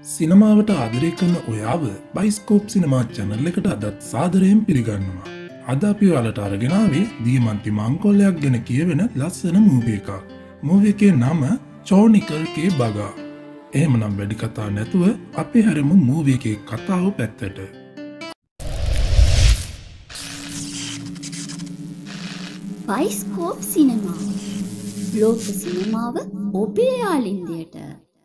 සිනමාවට ආදරය කරන ඔයාව බයිස්කෝප් සිනමා චැනල් එකට අදත් සාදරයෙන් පිළිගන්නවා. අද අපි ඔයාලට අරගෙන ආවේ දියමන්ති මංකොල්ලයක් ගැන කියවෙන ලස්සන මූවී එකක්. මූවී එකේ නම චෝනිකල් කේ බගා. එහෙමනම් වැඩි කතා නැතුව අපි හැරෙමු මූවී එකේ කතාව පැත්තට. බයිස්කෝප් සිනමා. ලෝක සිනමාව ඔබේ යාලින්දයට.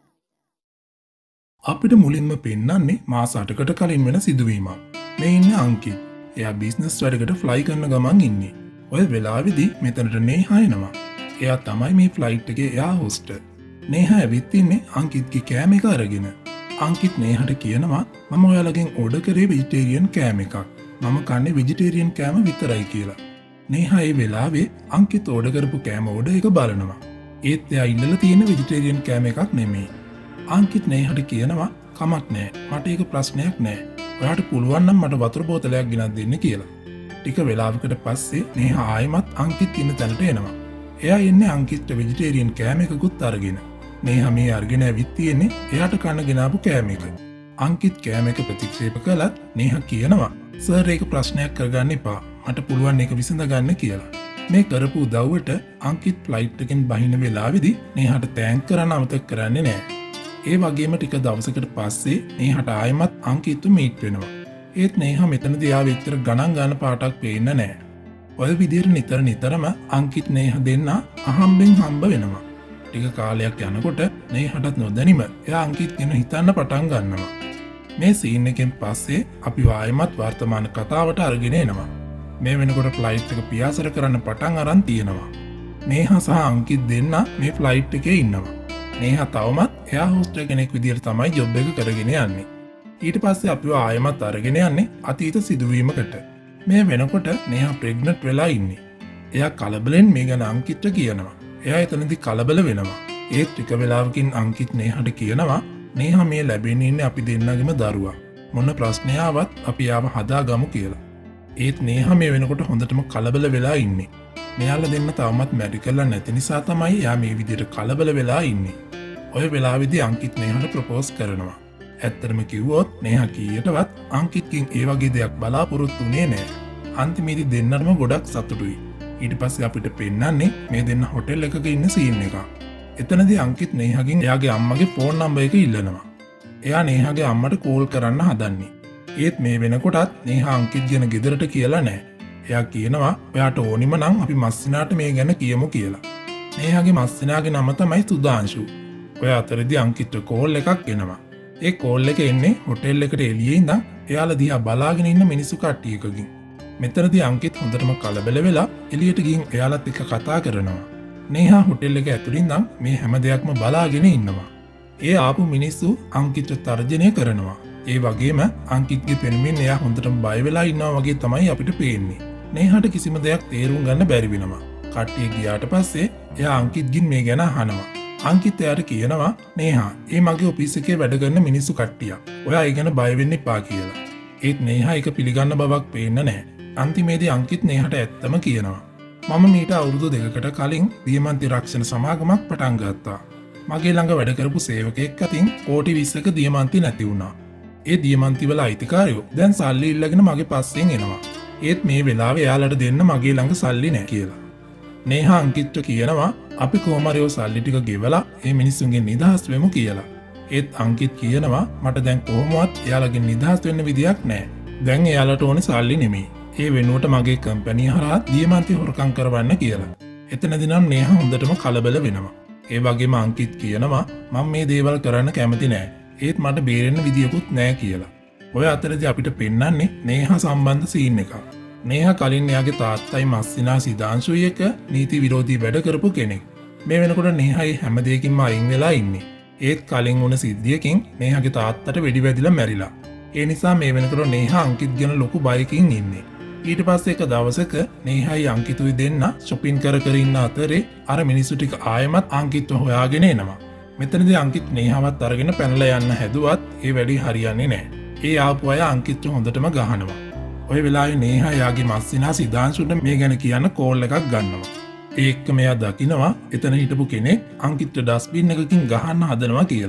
අපිට මුලින්ම පෙන්නන්නේ මාස 8කට කලින් වෙන සිදුවීමක්. මේ ඉන්නේ අංකිත්. එයා බිස්නස් වැඩකට ෆ්ලයි කරන ගමන් ඉන්නේ. ඔය වෙලාවේදී මෙතනට නේහා එනවා. එයා තමයි මේ ෆ්ලයිට් එකේ එයා හොස්ට්. නේහා ඇවිත් ඉන්නේ අංකිත්ගේ කෑම එක අරගෙන. අංකිත් නේහාට කියනවා මම ඔයාලගෙන් ඕඩර් කරේ වෙජිටේරියන් කෑම එකක්. මම කන්නේ වෙජිටේරියන් කෑම විතරයි කියලා. නේහා ඒ වෙලාවේ අංකිත් ඕඩර් කරපු කෑම ඕඩර් එක බලනවා. ඒත් එයා ඉල්ලලා තියෙන වෙජිටේරියන් කෑම එකක් නෙමෙයි. අංකිත් නේහාට කියනවා කමක් නෑ මට ඒක ප්‍රශ්නයක් නෑ. ඔයාට පුළුවන් නම් මට වතුර බෝතලයක් ගෙනත් දෙන්න කියලා. ටික වෙලාවකට පස්සේ නේහා ආයෙමත් අංකිත් ඉන්න තැනට එනවා. එයා එන්නේ අංකිත්ට වෙජිටේරියන් කෑම එකකුත් අරගෙන. නේහා මේ අරගෙන ඇවිත් තියෙන්නේ එයාට කන්න ගෙනාපු කෑම එක. අංකිත් කෑම එක ප්‍රතික්ෂේප කළත් නේහා කියනවා සර් ඒක ප්‍රශ්නයක් කරගන්න එපා. මට පුළුවන් ඒක විසඳ ගන්න කියලා. මේ කරපු උදව්වට අංකිත් ෆ්ලයිට් එකෙන් බහින වෙලාවේදී නේහාට තෑන්ක් කරන්න අමතක කරන්නේ නෑ. ඒ වගේම ටික දවසකට පස්සේ නේහාට ආයෙමත් අංකිත්ව මීට් වෙනවා. ඒත් නේහා මෙතනදී ආව විතර ගණන් ගන්න පාටක් පේන්න නෑ. ඔය විදිහට නිතරම අංකිත් නේහා දෙන්න අහම්බෙන් හම්බ වෙනවා. ටික කාලයක් යනකොට නේහාටත් නොදැනීම එයා අංකිත් ගැන හිතන්න පටන් ගන්නවා. මේ සීන් එකෙන් පස්සේ අපි ආයෙමත් වර්තමාන කතාවට අරගෙන එනවා. මේ වෙනකොට ෆ්ලයිට් එක පියාසර කරන්න පටන් අරන් තියෙනවා. නේහා සහ අංකිත් දෙන්න මේ ෆ්ලයිට් එකේ ඉන්නවා. නේහා තවමත් එයා හොස්ට් කෙනෙක් විදිහට තමයි ජොබ් එක කරගෙන යන්නේ. ඊට පස්සේ අපිව ආයෙමත් අරගෙන යන්නේ අතීත සිදුවීමකට. මේ වෙනකොට නේහා ප්‍රෙග්නන්ට් වෙලා ඉන්නේ. එයා කලබලෙන් මේ ගැන අංකිත්ට කියනවා. එයා එතනදී කලබල වෙනවා. ඒත් ටික වෙලාවකින් අංකිත් නේහාට කියනවා නේහා මේ ලැබෙන්නේ ඉන්නේ අපි දෙන්නගෙම දරුවා. මොන ප්‍රශ්නයාවත් අපි ආව හදාගමු කියලා. ඒත් නේහා මේ වෙනකොට හොඳටම කලබල වෙලා ඉන්නේ. මෙයාලා දෙන්න තවමත් මැරි කරලා නැති නිසා තමයි එයා මේ විදිහට කලබල වෙලා ඉන්නේ. ඔය වෙලාවේදී අංකිත් නේහාට ප්‍රොපෝස් කරනවා. ඇත්තටම කිව්වොත් නේහා කීයටවත් අංකිත්ගෙන් ඒ වගේ දෙයක් බලාපොරොත්තු වෙන්නේ නැහැ. අන්තිමේදී දෙන්නටම ගොඩක් සතුටුයි. ඊට පස්සේ අපිට පෙන්නන්නේ මේ දෙන්න හොටෙල් එකක ඉන්න සීන් එකක්. එතනදී අංකිත් නේහාගෙන් එයාගේ අම්මගේ ෆෝන් නම්බර් එක ඉල්ලනවා. එයා නේහාගේ අම්මට කෝල් කරන්න හදන්නේ. ඒත් මේ වෙනකොටත් නේහා අංකිත් ගැන ගෙදරට කියලා නැහැ. එයා කියනවා ඔයාට ඕනිම නම් අපි මස්සිනාට මේ ගැන කියමු කියලා. නේහාගේ මස්සිනාගේ නම තමයි සුදාංශු. ඔය අතරදී අංකිත්ට කෝල් එකක් එනවා. ඒ කෝල් එක එන්නේ හොටෙල් එකට එළියේ ඉඳන් එයාලා දිහා බලාගෙන ඉන්න මිනිස්සු කට්ටියකකින්. මෙතනදී අංකිත් හොඳටම කලබල වෙලා එළියට ගිහින් එයාලත් එක්ක කතා කරනවා. නේහා හොටෙල් එක ඇතුළින් ඉඳන් මේ හැම දෙයක්ම බලාගෙන ඉන්නවා. ඒ ආපු මිනිස්සු අංකිත්ට තර්ජනය කරනවා. ඒ වගේම අංකිත්ගේ පෙනුමින් එයා හොඳටම බය වෙලා ඉන්නවා වගේ තමයි අපිට පේන්නේ. නේහාට කිසිම දෙයක් තේරුම් ගන්න බැරි වෙනවා. කට්ටිය ගියාට පස්සේ එයා අංකිත්ගෙන් මේ ගැන අහනවා. අංකිත් එයාට කියනවා නේහා ඒ මගේ ඔෆිස් එකේ වැඩ කරන මිනිස්සු කට්ටියක්. ඔයා ඒ ගැන බය වෙන්න එපා කියලා. ඒත් නේහා ඒක පිළිගන්න බවක් පේන්න නැහැ. අන්තිමේදී අංකිත් නේහාට ඇත්තම කියනවා. මම මීට අවුරුදු 2කට කලින් දියමන්ති රක්ෂණ සමාගමක් පටන් ගත්තා. මගේ ළඟ වැඩ කරපු සේවකයෙක් අතින් කෝටි 20ක දියමන්ති නැති වුණා. ඒ දියමන්ති වල අයිතිකාරයෝ දැන් සල්ලි ඉල්ලගෙන මගේ පස්සෙන් එනවා. ඒත් මේ වෙලාවේ එයාලට දෙන්න මගේ ළඟ සල්ලි නැහැ කියලා. නේහා අංකිත්ට කියනවා අපි කොහොම හරි ඔය සල්ලි ටික ගෙවලා මේ මිනිස්සුන්ගෙන් නිදහස් වෙමු කියලා. ඒත් අංකිත් කියනවා මට දැන් කොහොමවත් එයාලගෙන් නිදහස් වෙන්න විදියක් නැහැ. දැන් එයාලට ඕනේ සල්ලි නෙමෙයි. ඒ වෙනුවට මගේ කම්පැනි හරහා දියමන්ති හොරකම් කරවන්න කියලා. එතනදී නම් නේහා හොඳටම කලබල වෙනවා. ඒ වගේම අංකිත් කියනවා මම මේ දේවල් කරන්න කැමති නැහැ. ඒත් මට බේරෙන්න විදියකුත් නැහැ කියලා. ඔය අතරදී අපිට පෙන්නන්නේ නේහා සම්බන්ධ සීන් එකක්. නේහා කලින් එයාගේ තාත්තයි මස්සිනා සිදාංශුයි එක නීති විරෝධී වැඩ කරපු කෙනෙක්. මේ වෙනකොට නේහායි හැම දෙයකින්ම අයින් වෙලා ඉන්නේ. ඒත් කලින් වුණ සිද්ධියකින් නේහාගේ තාත්තට වෙඩි වැදිලා මැරිලා. ඒ නිසා මේ වෙනකොට නේහා අංකිත් ගැන ලොකු බයකින් ඉන්නේ. ඊට පස්සේ එක දවසක නේහායි අංකිතුයි දෙන්න shopping කර ඉන්න අතරේ අර මිනිස්සු ටික ආයෙමත් අංකිත්ව හොයාගෙන එනවා. මෙතනදී අංකිත් නේහාවත් අරගෙන පැනලා යන්න හැදුවත් ඒ වැඩි හරියන්නේ නැහැ. ඒ ආපු අය අංකිත්ව හොඳටම ගහනවා. ඔය වෙලාවේ නේහා යාගේ මස්සිනා සිදාංශුන්ට මේ ගැන කියන්න කෝල් එකක් ගන්නවා. ඒක්ක මෙයා දකිනවා එතන හිටපු කෙනෙක් අංකිත්ට ඩස්බින් එකකින් ගහන්න හදනවා කියලා.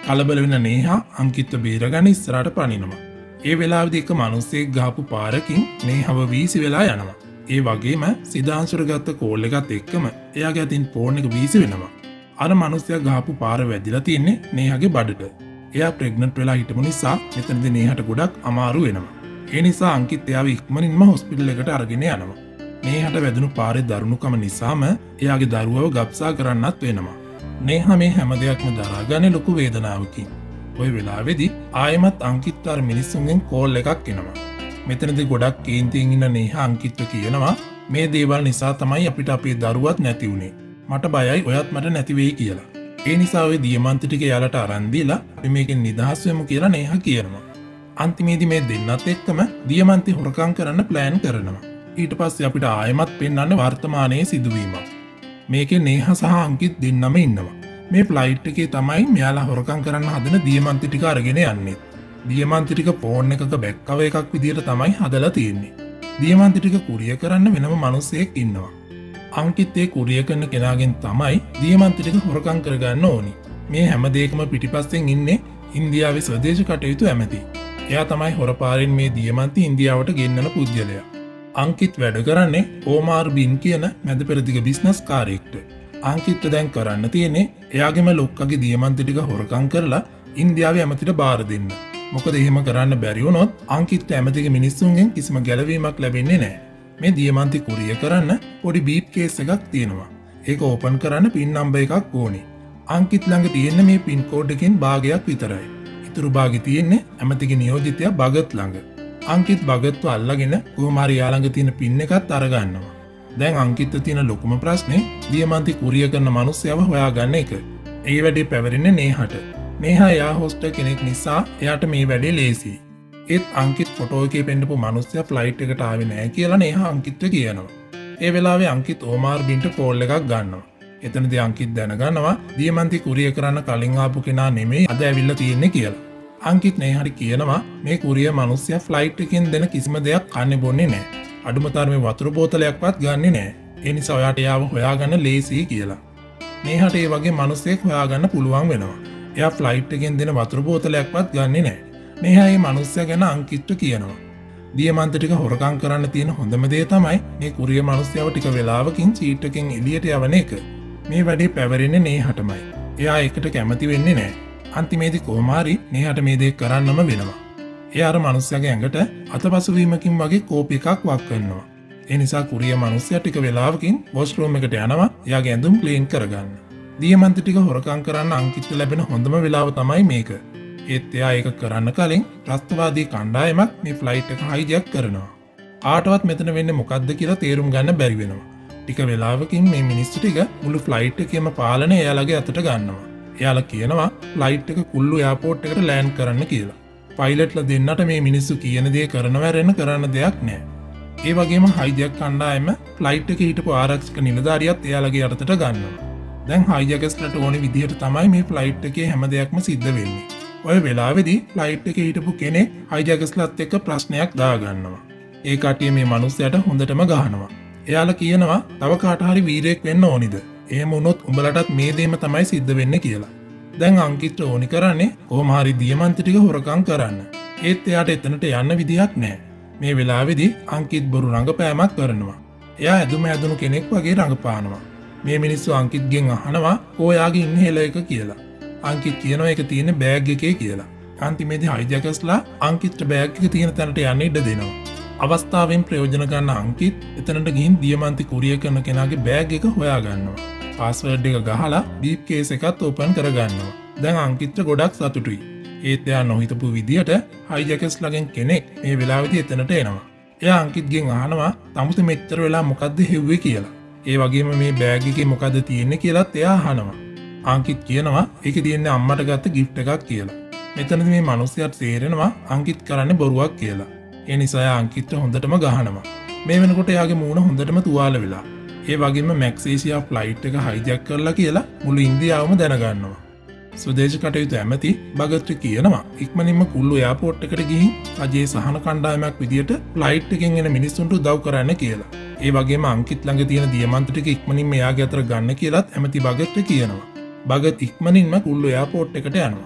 කලබල වෙන නේහා අංකිත්ව බේරගන්න ඉස්සරහට පනිනවා. ඒ වෙලාවේදී එක මිනිහෙක් ගහපු පාරකින් නේහව වීසි වෙලා යනවා. ඒ වගේම සිතාංශුර ගත්ත කෝල් එකත් එක්කම එයාගේ අතින් ෆෝන් එක වීසි වෙනවා. අර මිනිහයා ගහපු පාර වැදිලා තින්නේ නේහගේ බඩට. එයා ප්‍රෙග්නන්ට් වෙලා හිටපු නිසා මෙතනදී නේහට ගොඩක් අමාරු වෙනවා. ඒ නිසා අංකිත් එයාව ඉක්මනින්ම හොස්පිටල් එකට අරගෙන යනවා. නේහට වැදුණු පාරේ දරුණුකම නිසාම එයාගේ දරුවව ගබ්සා කරන්නත් වෙනවා. නේහා මේ හැම දෙයක්ම දරාගන්නේ ලොකු වේදනාවකින්. ওই වෙලාවේදී ආයෙමත් අංකිත් අර මිනිස්සුන්ගෙන් කෝල් එකක් එනවා. මෙතනදී ගොඩක් කේන්තියෙන් ඉන්න නේහා අංකිත්ව කියනවා මේ දේවල් නිසා තමයි අපිට අපේ දරුවත් නැති වුනේ. මට බයයි ඔයත් මට නැති වෙයි කියලා. ඒ නිසා ඔය දියමන්ති ටික යාලට අරන් දීලා අපි මේකෙන් නිදහස් වෙමු කියලා නේහා කියනවා. අන්තිමේදී මේ දෙන්නත් එක්කම දියමන්ති හොරකම් කරන්න ප්ලෑන් කරනවා. ඊට පස්සේ අපිට ආයෙමත් පෙන්වන්නේ වර්තමානයේ සිදුවීමක්. මේකේ නේහා සහ අංකිත් දෙන්නම ඉන්නවා. මේ ෆ්ලයිට් එකේ තමයි මෙයාලා හොරකම් කරන්න හදන දියමන්ති ටික අරගෙන යන්නේ. දියමන්ති ටික ෆෝන් එකක බැක් කවර් එකක් විදියට තමයි හදලා තියෙන්නේ. දියමන්ති ටික කුරිය කරන්න වෙනම මිනිහෙක් ඉන්නවා. අංකිත් ඒ කුරිය කරන කෙනාගෙන් තමයි දියමන්ති ටික හොරකම් කරගන්න ඕනි. මේ හැම දෙයකම පිටිපස්සෙන් ඉන්නේ ඉන්දියාවේ ස්වදේශ කටයුතු ඇමති. එයා තමයි හොරපාරින් මේ දියමන්ති ඉන්දියාවට ගෙන්නන පුද්ගලයා. අංකිත් වැඩ කරන්නේ ඕමාර් බින් කියන මැද පෙරදිග බිස්නස් කාර්යයකට. අංකිත් දැන් කරන්න තියෙන්නේ එයාගේම ලොක්කගේ දියමන්ති ටික හොරකම් කරලා ඉන්දියාවේ ඇමතිට බාර දෙන්න. මොකද එහෙම කරන්න බැරි වුණොත් අංකිත් ඇමතිගේ මිනිස්සුන්ගෙන් කිසිම ගැලවීමක් ලැබෙන්නේ නැහැ. මේ දියමන්ති කුරිය කරන්න පොඩි බීප් කේස් එකක් තියෙනවා. ඒක ඕපන් කරන්න පින් නම්බර් එකක් ඕනේ. අංකිත් ළඟ තියෙන මේ පින් කෝඩ් එකෙන් භාගයක් විතරයි. ඉතුරු භාගෙ තියෙන්නේ ඇමතිගේ නියෝජිතයා භගත් ළඟ. අංකිත් භගත්ව අල්ලගෙන කොහොම හරි යා ළඟ තියෙන පින් එකත් අරගන්නවා. දැන් අංකිත්ට තියෙන ලොකුම ප්‍රශ්නේ දියමන්ති කුරිය කරන මිනිස්සයව හොයාගන්න එක. ඒ වැඩේ පැවරෙන්නේ නේහට. නේහා යා හොස්ටර් කෙනෙක් නිසා එයාට මේ වැඩේ ලේසියි. ඒත් අංකිත් ෆොටෝ එකේ පෙන්නපු මිනිස්සයා ෆ්ලයිට් එකට ආවේ නැහැ කියලා නේහා අංකිත්ට කියනවා. ඒ වෙලාවේ අංකිත් ඕමාර් බින්ට කෝල් එකක් ගන්නවා. එතනදී අංකිත් දැනගන්නවා දියමන්ති කුරිය කරන්න කලින් ආපු කෙනා නෙමෙයි අද ඇවිල්ලා තියෙන්නේ කියලා. අංකිත් නේහාට කියනවා මේ කුරිය මිනිස්සයා ෆ්ලයිට් එකෙන් දෙන කිසිම දෙයක් කන්නේ බොන්නේ නැහැ. අඩුම තරමේ වතුර බෝතලයක්වත් ගන්නෙ නැහැ. ඒ නිසා ඔයාට යාව හොයාගන්න ලේසියි කියලා. නේහාට ඒ වගේ මිනිස්සෙක් හොයාගන්න පුළුවන් වෙනවා. එයා ෆ්ලයිට් එකෙන් දෙන වතුර බෝතලයක්වත් ගන්නෙ නැහැ. නේහා මේ මිනිස්සයා ගැන අංකිත්ට කියනවා. දියමන්ති ටික හොරකම් කරන්න තියෙන හොඳම දේ තමයි මේ කුරිය මිනිස්සයව ටික වෙලාවකින් සීට් එකෙන් එළියට යවන එක. මේ වැඩේ පැවරෙන්නේ නේහාටමයි. එයා ඒකට කැමති වෙන්නේ නැහැ. අන්තිමේදී කොහොම හරි නේහාට මේ දේ කරන්නම වෙනවා. එයා අර මිනිස්සයාගේ ඇඟට අතපසුවීමකින් වගේ කෝපි එකක් වක් කරනවා. ඒ නිසා කුරිය මිනිස්සයා ටික වෙලාවකින් වොෂ්රූම් එකට යනවා එයාගේ ඇඳුම් ක්ලීන් කරගන්න. දියමන්ති ටික හොරකම් කරන්න අංකිත්ට ලැබෙන හොඳම වෙලාව තමයි මේක. ඒත් එයා ඒක කරන්න කලින් ත්‍රස්තවාදී කණ්ඩායමක් මේ ෆ්ලයිට් එක හයිජැක් කරනවා. ආටවත් මෙතන වෙන්නේ මොකද්ද කියලා තේරුම් ගන්න බැරි වෙනවා. ටික වෙලාවකින් මේ මිනිස්සු ටික මුළු ෆ්ලයිට් එකේම පාලනය එයාලගේ අතට ගන්නවා. එයාලා කියනවා ෆ්ලයිට් එක කුල්ලු එයාපෝට් එකට ලෑන්ඩ් කරන්න කියලා. පයිලට්ලා දෙන්නට මේ මිනිස්සු කියන දේ කරනවා රැන්න කරන්න දෙයක් නැහැ. ඒ වගේම හයිජැක් කණ්ඩායම ෆ්ලයිට් එකේ හිටපු ආරක්ෂක නිලධාරියත් එයාලගේ අතට ගන්නවා. දැන් හයිජැකර්ස්ලාට ඕනේ විදිහට තමයි මේ ෆ්ලයිට් එකේ හැම දෙයක්ම සිද්ධ වෙන්නේ. ඔය වෙලාවේදී ෆ්ලයිට් එකේ හිටපු කෙනෙක් හයිජැකර්ස්ලාත් එක්ක ප්‍රශ්නයක් දාගන්නවා. ඒ කට්ටිය මේ මිනිස්සයාට හොඳටම ගහනවා. එයාලා කියනවා තව කාට හරි වීරයෙක් වෙන්න ඕනිද? එහෙම වුණොත් උඹලටත් මේ දෙයම තමයි සිද්ධ වෙන්නේ කියලා. දැන් අංකිත් ඕනි කරන්නේ කොහොම හරි දියමන්ති ටික හොරකම් කරන්න. ඒත් එයාට එතනට යන්න විදියක් නැහැ. මේ වෙලාවේදී අංකිත් බොරු රංගපෑමක් කරනවා. එයා ඇදුණු කෙනෙක් වගේ රංගපානවා. මේ මිනිස්සු අංකිත්ගෙන් අහනවා "ඔයාගේ ඉන්න හෙල එක" කියලා. අංකිත් කියනවා ඒක තියෙන්නේ බෑග් එකේ කියලා. අන්තිමේදී හයිජැකර්ස්ලා අංකිත්ට බෑග් එක තියෙන තැනට යන්න ඉඩ දෙනවා. අවස්ථාවෙන් ප්‍රයෝජන ගන්න අංකිත් එතනට ගිහින් දියමන්ති කුරිය කරන කෙනාගේ බෑග් එක හොයා ගන්නවා. පාස්වර්ඩ් එක ගහලා බීප් කේස් එකත් ඕපන් කරගන්නවා. දැන් අංකිත්ට ගොඩක් සතුටුයි. ඒත් එයා නොහිතපු විදියට හයිජැකර්ස්ලාගෙන් කෙනෙක් මේ වෙලාවේදී එතනට එනවා. එයා අංකිත්ගෙන් අහනවා "තමුසේ මෙච්චර වෙලා මොකද්ද හෙව්වේ" කියලා. ඒ වගේම මේ බෑග් එකේ මොකද්ද තියෙන්නේ කියලාත් එයා අහනවා. අංකිත් කියනවා ඒකේ තියෙන්නේ අම්මට ගත්ත ගිෆ්ට් එකක් කියලා. මෙතනදී මේ මිනිස්සයාට තේරෙනවා අංකිත් කරන්නේ බොරුවක් කියලා. ඒ නිසා එයා අංකිත්ට හොඳටම ගහනවා. මේ වෙනකොට එයාගේ මූණ හොඳටම තුවාල වෙලා. ඒ වගේම මැක්සේසියා ෆ්ලයිට් එක හයිජැක් කරලා කියලා මුළු ඉන්දියාවම දැනගන්නවා. ස්වදේශ කටයුතු ඇමති භගත් කියනවා ඉක්මනින්ම කුල්ලු එයාපෝට් එකට ගිහින් රජයේ සහන කණ්ඩායමක් විදියට ෆ්ලයිට් එකෙන් එන මිනිස්සුන්ට උදව් කරන්න කියලා. ඒ වගේම අංකිත් ළඟ තියෙන දියමන්ති ටික ඉක්මනින්ම එයාගේ අතට ගන්න කියලාත් ඇමති භගත් කියනවා. භගත් ඉක්මනින්ම කුල්ලු එයාපෝට් එකට යනවා.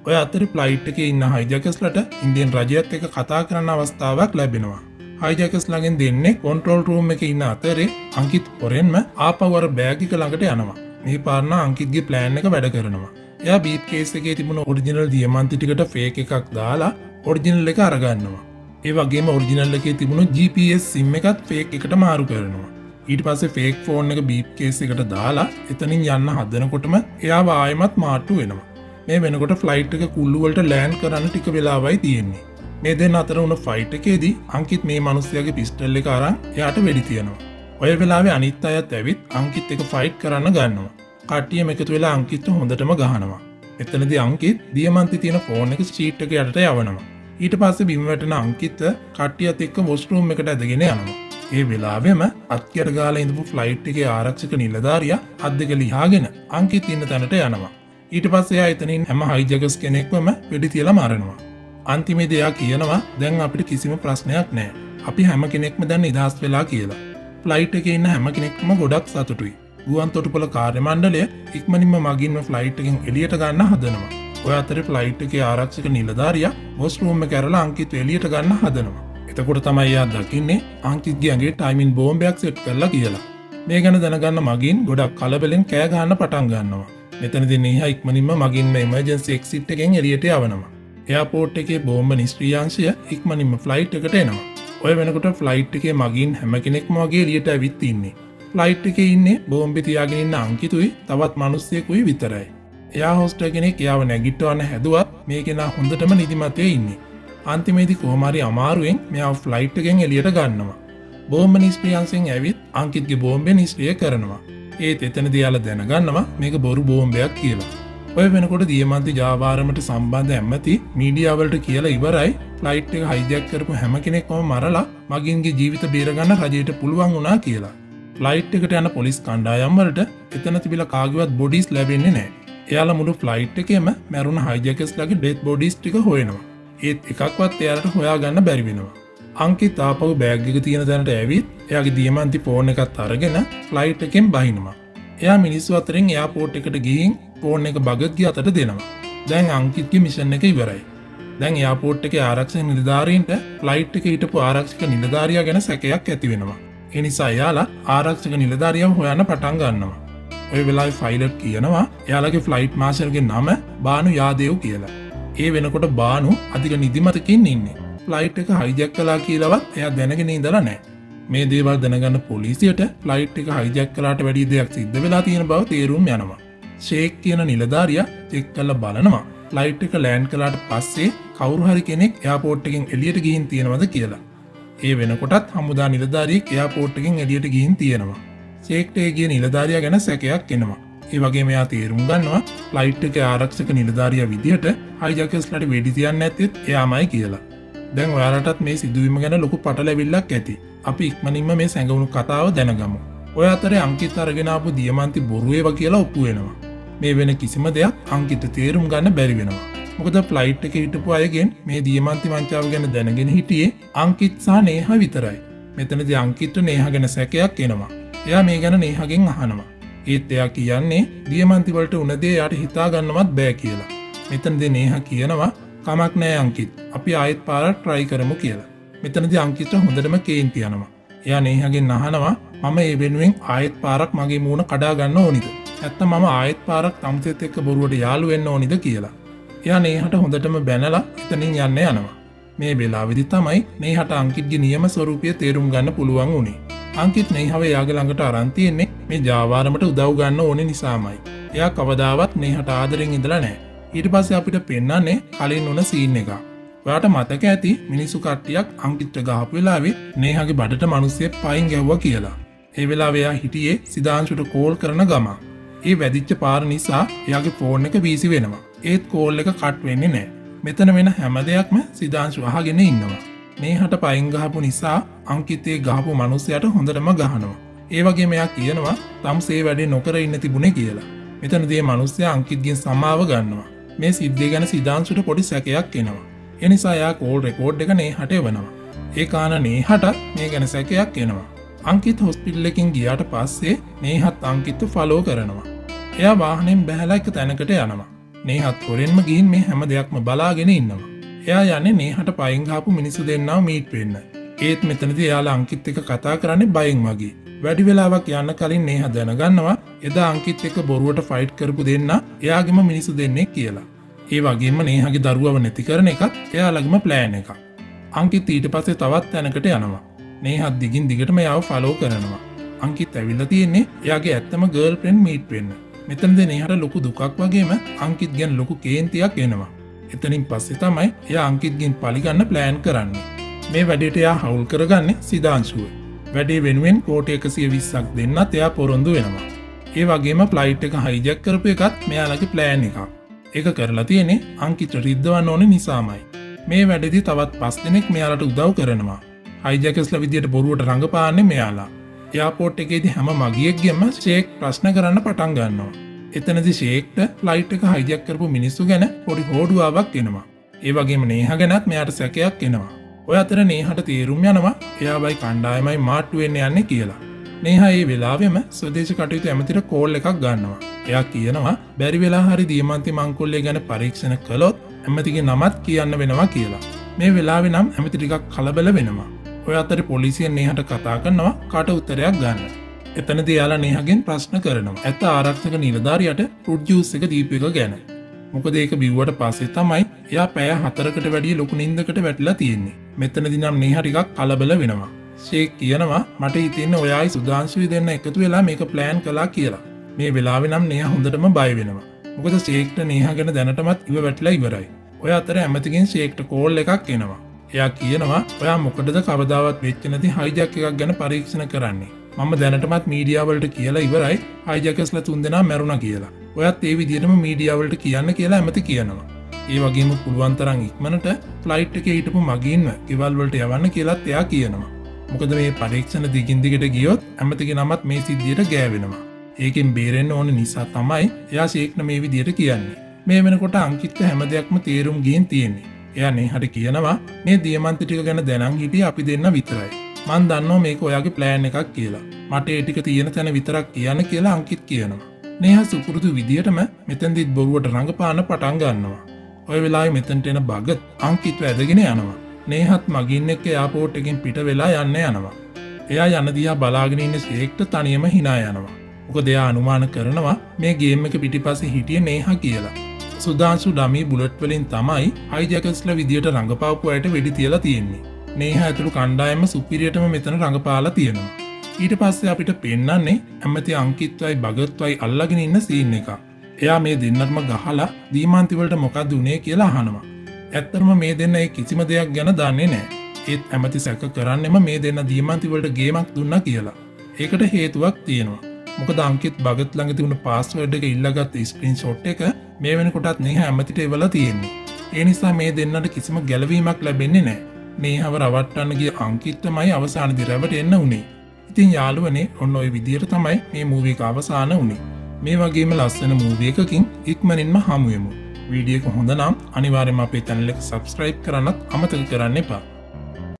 ඔය අතරේ ෆ්ලයිට් එකේ ඉන්න හයිජැකර්ස්ලට ඉන්දියන් රජයත් එක්ක කතා කරන්න අවස්ථාවක් ලැබෙනවා. හයිජැකර්ස්ලාගෙන් දෙන්නේ කන්ට්‍රෝල් රූම් එකේ ඉන්න අතරේ අංකිත් පොරෙන්ම ආපහු අර බෑග් එක ළඟට යනවා. මේ පාරණ අංකිත්ගේ ප්ලෑන් එක වැඩ කරනවා. එයා බීප් කේස් එකේ තිබුණ ඔරිජිනල් දියමන්ති ටිකට ෆේක් එකක් දාලා ඔරිජිනල් එක අරගන්නවා. ඒ වගේම ඔරිජිනල් එකේ තිබුණු GPS SIM එකත් ෆේක් එකට මාරු කරනවා. ඊට පස්සේ ෆේක් ෆෝන් එක බීප් කේස් එකට දාලා එතනින් යන්න හදනකොටම එයාව ආයෙමත් මාට්ටු වෙනවා. මේ වෙනකොට ෆ්ලයිට් එක කුල්ලු වලට ලෑන්ඩ් කරන්න ටික වෙලාවයි තියෙන්නේ. මේ දෙන්න අතර වුණ ෆයිට් එකේදී අංකිත් මේ මිනිස්යාගේ පිස්ටල් එක අරන් එයාට වෙඩි තියනවා. ඔය වෙලාවේ අනිත් අයත් ඇවිත් අංකිත් එක ෆයිට් කරන්න ගන්නවා. කට්ටියම එකතු වෙලා අංකිත්ව හොඳටම ගහනවා. එතනදී අංකිත් දියමන්ති තියෙන ෆෝන් එක ස්ට්‍රීට් එක යටට යවනවා. ඊට පස්සේ බිම වැටෙන අංකිත් කට්ටියත් එක්ක වොෂ්රූම් එකට ඇදගෙන යනවා. ඒ වෙලාවෙම අත්කර ගාලා ඉඳපු ෆ්ලයිට් එකේ ආරක්ෂක නිලධාරියා අත් දෙක ලියාගෙන අංකිත් ඉන්න තැනට යනවා. ඊට පස්සේ එයා එතනින් හැම හයිජැකර්ස් කෙනෙක්වම වෙඩි තියලා මරනවා. අන්තිමේදී එයා කියනවා දැන් අපිට කිසිම ප්‍රශ්නයක් නැහැ. අපි හැම කෙනෙක්ම දැන් නිදහස් වෙලා කියලා. ෆ්ලයිට් එකේ ඉන්න හැම කෙනෙක්ම ගොඩක් සතුටුයි. ගුවන් තොටුපොළ කාර්ය මණ්ඩලය ඉක්මනින්ම මගින්ම ෆ්ලයිට් එකෙන් එළියට ගන්න හදනවා. ඔය අතරේ ෆ්ලයිට් එකේ ආරක්ෂක නිලධාරියා වොෂ්රූම් එක කරලා අංකිත් එළියට ගන්න හදනවා. එතකොට තමයි එයා දකින්නේ අංකිත්ගේ ඇඟේ ටයිමින් බෝම්බයක් සෙට් කරලා කියලා. මේ ගැන දැනගන්න මගින් ගොඩක් කලබලෙන් කෑ ගහන්න පටන් ගන්නවා. මෙතනදී නීහා ඉක්මනින්ම මගින්ම එමර්ජන්සි එක්සිට් එකෙන් එළියට යවනවා. එයාපෝට් එකේ බෝම්බ නිෂ්ක්‍රියාංශය ඉක්මනින්ම ෆ්ලයිට් එකට එනවා. ඔය වෙනකොට ෆ්ලයිට් එකේ මගින් හැම කෙනෙක්ම වගේ එළියට ඇවිත් ඉන්නේ. ෆ්ලයිට් එකේ ඉන්නේ බෝම්බේ තියාගෙන ඉන්න අංකිතුයි තවත් මිනිස්සෙකුයි විතරයි. එයා හොස්ටර් කෙනෙක් එයාව නැගිටවන්න හැදුවත් මේ කෙනා හොඳටම නිදිමතේ ඉන්නේ. අන්තිමේදී කොහොම හරි අමාරුවෙන් මෙයාව ෆ්ලයිට් එකෙන් එළියට ගන්නවා. බෝම්බ නිෂ්ක්‍රියාංශයෙන් ඇවිත් අංකිත්ගේ බෝම්බේ නිෂ්ක්‍රිය කරනවා. ඒත් එතනදී යාලා දැනගන්නවා මේක බොරු බෝම්බයක් කියලා. ඔය වෙනකොට දියමන්ති ජාවාරමට සම්බන්ධ ඇමති මීඩියා වලට කියලා ඉවරයි ෆ්ලයිට් එක හයිජැක් කරපු හැම කෙනෙක්ම මරලා මගින්ගේ ජීවිත බේරගන්න රජයට පුළුවන් වුණා කියලා. ෆ්ලයිට් එකට යන පොලිස් කණ්ඩායම් වලට එතන තිබිලා කාගේවත් බොඩිස් ලැබෙන්නේ නැහැ. එයාලා මුළු ෆ්ලයිට් එකේම මැරුණ හයිජැකර්ස්ලාගේ ඩෙත් බොඩිස් ටික හොයනවා. ඒත් එකක්වත් එයාලට හොයාගන්න බැරි වෙනවා. අංකිත් ආපහු බෑග් එක තියෙන තැනට ඇවිත් එයාගේ දියමන්ති ෆෝන් එකත් අරගෙන ෆ්ලයිට් එකෙන් බහිනවා. එයා මිනිස්සු අතරින් එයාපෝට් එකට ගිහින් ෆෝන් එක බගත්ගේ අතට දෙනවා. දැන් අංකිත්ගේ මිෂන් එක ඉවරයි. දැන් එයාපෝට් එකේ ආරක්ෂක නිලධාරීන්ට ෆ්ලයිට් එකේ හිටපු ආරක්ෂක නිලධාරියා ගැන සැකයක් ඇති වෙනවා. ඒ නිසා එයාලා ආරක්ෂක නිලධාරියව හොයන්න පටන් ගන්නවා. ඔය වෙලාවේ ෆයිලට් කියනවා එයාලගේ ෆ්ලයිට් මාෂල්ගේ නම බානු යාදේව් කියලා. ඒ වෙනකොට බානු අධික නිදිමතකින් ඉන්නේ. ෆ්ලයිට් එක හයිජැක් කළා කියලාවත් එයා දැනගෙන ඉඳලා නැහැ. මේ දේවල් දැනගන්න පොලිසියට ෆ්ලයිට් එක හයිජැක් කළාට වැඩි දෙයක් සිද්ධ වෙලා තියෙන බව තේරුම් යනවා. ෂේක් කියන නිලධාරියා චෙක් කරලා බලනවා ෆ්ලයිට් එක ලෑන්ඩ් කළාට පස්සේ කවුරු හරි කෙනෙක් එයාපෝට් එකෙන් එළියට ගිහින් තියෙනවද කියලා. ඒ වෙනකොටත් හමුදා නිලධාරියෙක් එයාපෝට් එකෙන් එළියට ගිහින් තියෙනවා. ෂේක්ට ඒ ගිය නිලධාරියා ගැන සැකයක් එනවා. ඒ වගේම එයා තේරුම් ගන්නවා ෆ්ලයිට් එකේ ආරක්ෂක නිලධාරියා විදිහට හයිජැකර්ස්ලාට වෙඩි තියන්නේ නැත්තේ එයාමයි කියලා. දැන් ඔයාලටත් මේ සිදුවීම ගැන ලොකු පටලැවිල්ලක් ඇති. අපි ඉක්මනින්ම මේ සැඟවුණු කතාව දැනගමු. ඔය අතරේ අංකිත් අරගෙන ආපු දියමන්ති බොරු ඒවා කියලා ඔප්පු වෙනවා. මේ වෙන කිසිම දෙයක් අංකිත තේරුම් ගන්න බැරි වෙනවා. මොකද ෆ්ලයිට් එකේ හිටපු අයගෙන් මේ දියමන්ති වංචාව ගැන දැනගෙන හිටියේ අංකිත් සහ නේහා විතරයි. මෙතනදී අංකිත්ට නේහා ගැන සැකයක් එනවා. එයා මේ ගැන නේහාගෙන් අහනවා. ඒත් එයා කියන්නේ දියමන්ති වලට උන දේ එයාට හිතා ගන්නවත් බෑ කියලා. මෙතනදී නේහා කියනවා කමක් නෑ අංකිත්. අපි ආයෙත් පාරක් try කරමු කියලා. මෙතනදී අංකිත් හොඳටම කේන්ති යනවා. එයා නේහාගෙන් අහනවා මම ඒ වෙනුවෙන් ආයෙත් පාරක් මගේ මූණ කඩා ගන්න ඕනිද? නැත්නම් මම ආයෙත් පාරක් තමුසෙත් එක්ක බොරුවට යාළු වෙන්න ඕනිද කියලා. එයා නේහාට හොඳටම බැනලා එතනින් යන්න යනවා. මේ වෙලාවේදී තමයි නේහාට අංකිත්ගේ නියම ස්වරූපය තේරුම් ගන්න පුළුවන් උනේ. අංකිත් නේහාව එයාගේ ළඟට අරන් තියෙන්නේ මේ ජාවාරමට උදව් ගන්න ඕනේ නිසාමයි. එයා කවදාවත් නේහාට ආදරෙන් ඉඳලා නැහැ. ඊට පස්සේ අපිට පෙන්නන්නේ කලින් උන සීන් එක. ඔයාට මතක ඇති මිනිස්සු කට්ටියක් අංකිත්ට ගහපු වෙලාවේ නේහාගේ බඩට මිනිස්සෙක් පයින් ගැව්වා කියලා. ඒ වෙලාවේ එයා හිටියේ සිදාංශුට කෝල් කරන ගම. ඒ වැදිච්ච පාර නිසා එයාගේ ෆෝන් එක බීසි වෙනවා. ඒත් කෝල් එක කට් වෙන්නේ නැහැ. මෙතන වෙන හැම දෙයක්ම සිදාංශු අහගෙන ඉන්නවා. නේහාට පයින් ගහපු නිසා අංකිතේ ගහපු මිනිස්සයාට හොඳටම ගහනවා. ඒ වගේම එයා කියනවා තම්සේ වැඩේ නොකර ඉන්න තිබුණේ කියලා. මෙතනදී මිනිස්සයා අංකිත්ගෙන් සමාව ගන්නවා. මේ සිද්ධිය ගැන සිදාංශුට පොඩි සැකයක් එනවා. ඒ නිසා එයා කෝල් රෙකෝඩ් එක නේහාට එවනවා. ඒ කාණ නේහාට මේ ගැන සැකයක් එනවා. අංකිත් හොස්පිටල් එකකින් ගියාට පස්සේ නේහාත් අංකිත්ව ෆලෝ කරනවා. එයා වාහනයෙන් බැහැලා එක තැනකට යනවා. නේහත් හොරෙන්ම ගිහින් මේ හැම දෙයක්ම බලාගෙන ඉන්නවා. එයා යන්නේ නේහට පයින් ගහපු මිනිස්සු දෙන්නව මීට් වෙන්න. ඒත් මෙතනදී එයාලා අංකිත් එක්ක කතා කරන්නේ බයෙන් වගේ. වැඩි වෙලාවක් යන්න කලින් නේහ දැනගන්නවා එදා අංකිත් එක්ක බොරුවට ෆයිට් කරපු දෙන්න එයාගෙම මිනිස්සු දෙන්නේ කියලා. ඒ වගේම නේහගේ දරුවව නැති කරන එකත් එයාලගේම ප්ලෑන් එකක්. අංකිත් ඊට පස්සේ තවත් තැනකට යනවා. නේහත් දිගින් දිගටම එයාව ෆලෝ කරනවා. අංකිත් ඇවිල්ලා තියෙන්නේ එයාගේ ඇත්තම ගර්ල් ෆ්‍රෙන්ඩ් මීට් වෙන්න. මෙතනදී නේහට ලොකු දුකක් වගේම අංකිත් ගැන ලොකු කේන්තියක් එනවා. එතනින් පස්සේ තමයි එයා අංකිත්ගෙන් පලිගන්න ප්ලෑන් කරන්නේ. මේ වැඩේට එයා හවුල් කරගන්නේ සිදාංශුව. වැඩේ වෙනුවෙන් කෝටි 120ක් දෙන්නත් එයා පොරොන්දු වෙනවා. ඒ වගේම ෆ්ලයිට් එක හයිජැක් කරපු එකත් මෙයාලගේ ප්ලෑන් එකක්. ඒක කරලා තියෙන්නේ අංකිත් රිද්දවන්න ඕනේ නිසාමයි. මේ වැඩේදී තවත් 5 දෙනෙක් මෙයාලට උදව් කරනවා. හයිජැකර්ස්ලා විදියට බොරුවට රඟපාන්නේ මෙයාලා. එයාපෝට් එකේදී හැම මගියෙක්ගෙම ෂේක් ප්‍රශ්න කරන්න පටන් ගන්නවා. එතනදී ෂේක්ට ෆ්ලයිට් එක හයිජැක් කරපු මිනිස්සු ගැන පොඩි හෝඩුවාවක් එනවා. ඒ වගේම නේහ ගැනත් මෙයාට සැකයක් එනවා. ඔය අතර නේහට තේරුම් යනවා එයාවයි කණ්ඩායමයි මාට්ටු වෙන්න යන්නේ කියලා. නේහ ඒ වෙලාවෙම ස්වදේශ කටයුතු ඇමතිට කෝල් එකක් ගන්නවා. එයා කියනවා බැරි වෙලා හරි දියමන්ති මංකොල්ලේ ගැන පරීක්ෂණ කළොත් ඇමතිගේ නමත් කියන්න වෙනවා කියලා. මේ වෙලාවේ නම් ඇමති ටිකක් කලබල වෙනවා. ඔය අතර පොලිසියෙන් නේහට කතා කරනවා කට උත්තරයක් ගන්න. එතනදී එයාලා නේහගෙන් ප්‍රශ්න කරනවා. ඇත්ත ආරක්ෂක නිලධාරියට ෆෘට් ජූස් එක දීපු එක ගැන. මොකද ඒක බිව්වට පස්සේ තමයි එයා පැය 4කට වැඩිය ලොකු නිින්දකට වැටිලා තියෙන්නේ. මෙතනදී නම් නේහ ටිකක් කලබල වෙනවා. ෂේක් කියනවා මට හිතෙන්නේ ඔයායි සුදාංශුයි දෙන්න එකතු වෙලා මේක ප්ලෑන් කළා කියලා. මේ වෙලාවේ නම් නේහ හොඳටම බය වෙනවා. මොකද ෂේක්ට නේහ ගැන දැනටමත් ඉව වැටිලා ඉවරයි. ඔය අතර ඇමතිගෙන් ෂේක්ට කෝල් එකක් එනවා. එයා කියනවා ඔයා මොකටද කවදාවත් වෙච්ච නැති හයිජැක් එකක් ගැන පරීක්ෂණ කරන්නේ. මම දැනටමත් මීඩියා වලට කියලා ඉවරයි හයිජැකර්ස්ලා 3 දෙනා මැරුණා කියලා. ඔයත් ඒ විදිහටම මීඩියා වලට කියන්න කියලා ඇමති කියනවා. ඒ වගේම පුළුවන් තරම් ඉක්මනට ෆ්ලයිට් එකේ හිටපු මගින්ව ගෙවල් වලට යවන්න කියලාත් එයා කියනවා. මොකද මේ පරීක්ෂණ දිගින් දිගට ගියොත් ඇමතිගේ නමත් මේ සිද්ධියට ගෑවෙනවා. ඒකෙන් බේරෙන්න ඕන නිසා තමයි එයා ෂේක්න මේ විදිහට කියන්නේ. මේ වෙනකොට අංකිත් හැම දෙයක්ම තේරුම් ගින් තියෙන්නේ. එයා නේහට කියනවා මේ දියමන්ති ටික ගැන දැනන් හිටියේ අපි දෙන්න විතරයි. මන් දන්නවා මේක ඔයාගේ ප්ලෑන් එකක් කියලා. මට ඒ ටික තියෙන තැන විතරක් කියන්න කියලා අංකිත් කියනවා. නේහ සුපුරුදු විදියටම මෙතෙන්දිත් බොරුවට රඟපාන පටන් ගන්නවා. ඔය වෙලාවේ මෙතනට එන බගත් අංකිත්ව ඇදගෙන යනවා. නේහත් මගින් එක්ක එයාපෝට් එකෙන් පිට වෙලා යන්න යනවා. එයා යන දිහා බලාගෙන ඉන්න ෂේක්ට තනියම hina යනවා. මොකද එයා අනුමාන කරනවා මේ ගේම් එක පිටිපස්සේ හිටියේ නේහ කියලා. සුදාංශු ඩමි බුලට් වලින් තමයි හයිජැකර්ස්ලා විදියට රඟපාපු අයට වෙඩි තියලා තියෙන්නේ. නේහ ඇතුළු කණ්ඩායම සුපිරියටම මෙතන රඟපාලා තියෙනවා. ඊට පස්සේ අපිට පෙන්නන්නේ ඇමති අංකිත්වයි බගත්වයි අල්ලගෙන ඉන්න සීන් එක. එයා මේ දෙන්නටම ගහලා දීමාන්ති වලට මොකක්ද උනේ කියලා අහනවා. ඇත්තටම මේ දෙන්න ඒ කිසිම දෙයක් ගැන දන්නේ නැහැ. ඒත් ඇමති සැක කරන්නෙම මේ දෙන්න දීමාන්ති වලට ගේමක් දුන්නා කියලා. ඒකට හේතුවක් තියෙනවා. මොකද අංකිත් බගත් ළඟ තිබුණ පාස්වර්ඩ් එක ඉල්ලගත්ත ස්ක්‍රීන්ෂොට් එක මේ වෙනකොටත් නේහ ඇමතිට එවලා තියෙන්නේ. ඒ නිසා මේ දෙන්නට කිසිම ගැළවීමක් ලැබෙන්නේ නැහැ. නේහව රවට්ටන්න ගිය අංකිත් තමයි අවසානයේදී රැවටෙන්න උනේ. ඉතින් යාළුවනේ ඔන්න ඔය විදියට තමයි මේ මූවි එක අවසාන උනේ. මේ වගේම ලස්සන මූවි එකකින් ඉක්මනින්ම හමු වෙමු. වීඩියෝ එක හොඳ නම් අනිවාර්යයෙන්ම අපේ channel එක subscribe කරන්නත් අමතක කරන්න එපා.